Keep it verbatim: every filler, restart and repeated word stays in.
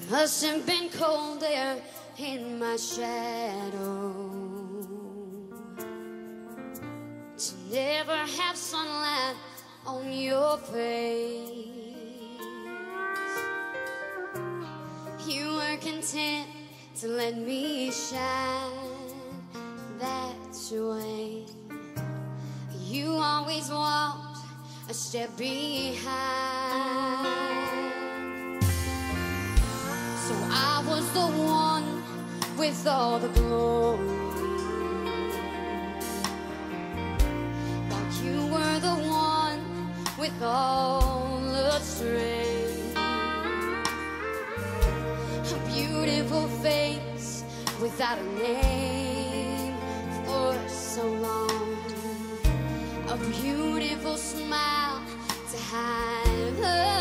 Hasn't been cold there in my shadow, to never have sunlight on your face. You were content to let me shine that way. You always walked a step behind. So I was the one with all the glory, while you were the one with all the strength. A beautiful face without a name for so long, a beautiful smile to hide